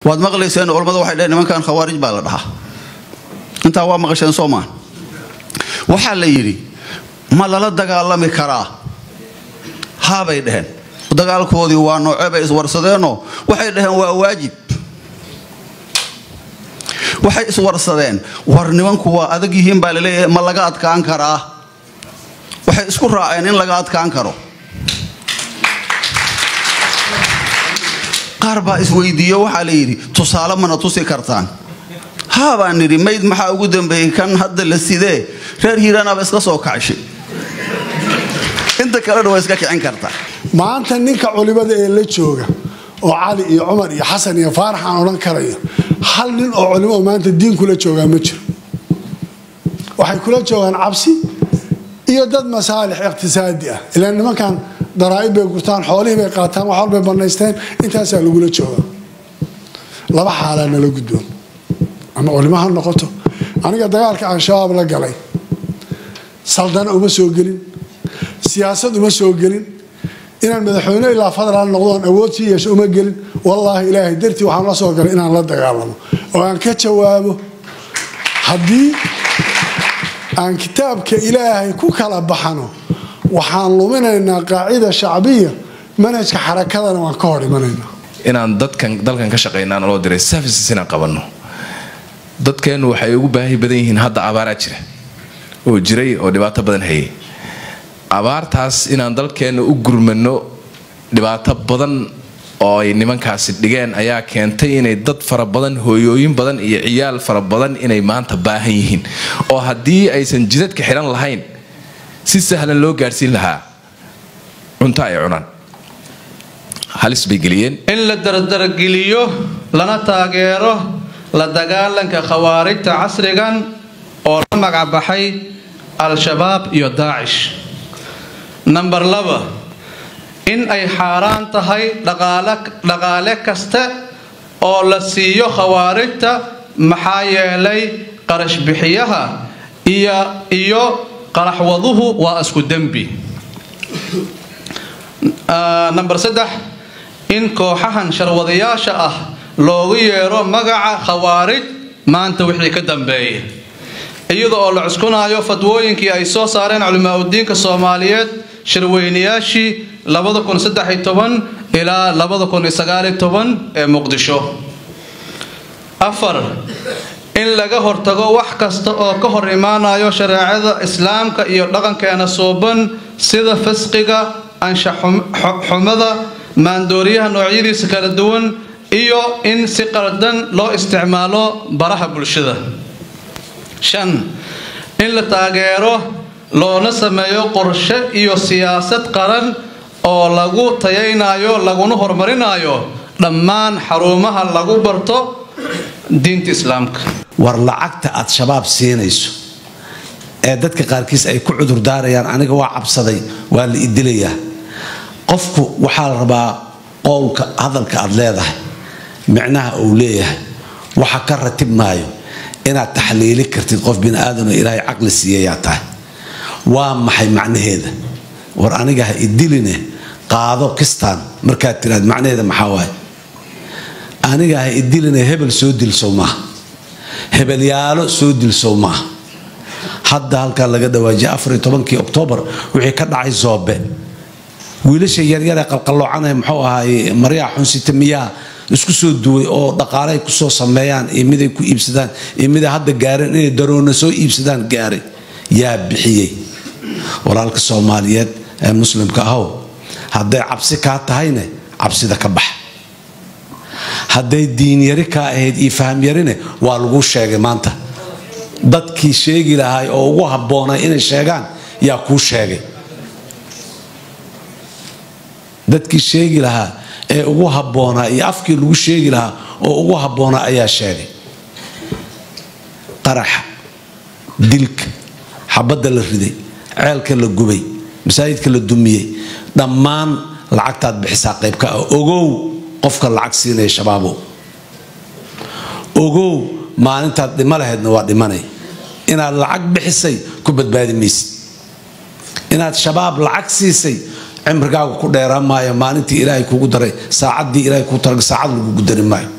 waad maqlayseen culimadu waxay dhaheen nimankan khawaarij baa la dhahaa inta waa maqasheen Soomaa waxa la yiri ma lala dagaalami karaa haabay dhaheen dagaalkoodii waa nooc ay iswarsadeeno waxay dhaheen waa waajib waxay iswarsadeen war nimanku waa adag yihiin baa leeyahay ma laga adkaan karaa waxay isku raaceen in laga adkaan karo qarba isweydiyo waxa la yiri tusaale mana tusi kartaan haabaan niri mayd maxaa ugu dambeeyay kan hadda la sidee reer hiirana ba iska soo kacshay inta kale way iska kicin kartaa maanta ninka culimada ee la jooga oo Cali iyo Umar iyo Xasan iyo Faarax aan oran karayo hal nin oo culimo maanta diin kula jooga ma jiro waxay kula joogan cabsi iyo dad masaalix iqtisaadi ah ilaa nimankan daraa'ib bay gurtaan xoolaha bay qaataan wax walba banaysteen intaas ayaa lagu la jooga laba xaalana la gudboon ama culimaha noqoto aniga dagaalka aan shabaab la galay saldana uma soo gelin siyaasad uma soo gelin inaan madaxweyne ilaa fadlan noqdon awood si yeesho uma gelin wallahi ilaahay dartii waxaan la soo galay inaan la dagaalamo oo aan ka jawaabo hadii aan kitaabka ilaahay ku kala baxano waxaan luminaynaa qaacida shacbiya manhajka xarakadana waan ka hor imanaynaa inaan dalkan ka shaqeynaan loo diray services inaan qabanno dadkeenu waxay ugu baahi badan yihiin hadda abaara jira oo jiray oo dhibaato badan hayay abaartaas inaan dalkeena u gurmano dhibaato badan oo ay nimankaasi dhigeen ayaa keentay inay dad fara badan hooyooyin badan iyo ciyaal fara badan inay maanta baahan yihiin oo hadii aysan jidadka xiran lahayn si sahlan loo gaarsiin lahaa cunto ay cunaan halis bay geliyeen in la dardargeliyo lana taageero la dagaalanka khawaarijta casrigan oo la magac baxay al-shabaab iyo daacish number 2 in ay xaraan tahay dhaqaale kasta oo la siiyo khawaarijta maxaa yeelay qarash bixiyaha iyo qaraxwaduhu waa isku dambi number 3 in kooxahan sharwadayaasha ah loogu yeero magaca khawaarij maanta wixii ka dambeeyay iyadoo oo la cuskunaayo fadwooyinkii ay soo saareen culimada Soomaaliyeed shirweynayaashii 2013 ilaa 2019 ee Muqdisho 4 in laga hortago wax kasta oo ka hor imaanayo shariicada islaamka iyo dhaqankeena sooban sida fisqiga anshax xumada maandooriyaha noocyadiisa kala duwan iyo in si qaldan loo isticmaalo baraha bulshada 5 in la taageero loona sameeyo qorshe iyo siyaasad qaran oo lagu tayaynayo laguna horumarinayo dhammaan xarumaha lagu barto diinta islaamka war lacagta aad shabaab siinayso ee dadka qaarkiis ay ku cudur daarayaan aniga waa cabsaday waa la idilayaa qofku waxa la rabaa qowlka hadalka aad leedahay macnaha uu leeyahay waxa ka ratib maayo inaad taxliili kartid qof bin aadam ilaahay aqli siiyay tahay waa maxay macnaheeda war aniga ha idiline qaado kistaan marka tiraad macnaheeda maxaa waay aniga ha idiline hebel soo dilso ma hebel yaalo soo dilso ma hadda halka laga dhawaajay 14 October wixii ka dhacay Zoobe wiilasha yaryar ee qalqaloocanay muxuu ahaay Mariya Xunsitamiya isku soo duway oo dhaqaale ku soo sameeyaan imiday ku iibsadaan imida hadda gaareen inay daroona soo iibsadaan gaaray yaa bixiyay walaalka Soomaaliyeed ee muslimka ah haday cabsi ka tahayna cabsida ka bax haday diin yari ka ahayd iyo faham yarine waa lagu sheegay maanta dadkii sheegi lahaay oo ugu habboonay inay sheegaan yaa ku sheegay dadkii sheegi lahaa ee ugu habboonaa iyo afkii lagu sheegi lahaa oo ugu habboonaa ayaa sheegay qaraxa dilka xabada la riday ceelka la gubay masaajidka la dumiyay dhammaan lacagtaad bixisaa qayb ka ogow qofka lacag siinay shabaabo ogow maalintaad dhima lahaydna waa dhimanay inaad lacag bixisay ku badbaadi maysid inaad shabaab lacag siisay cimrigaagu ku dheeraan maayo maalintii ilaahay kugu daray saacadii ilaahay ku tarag saacad lagu dari maayo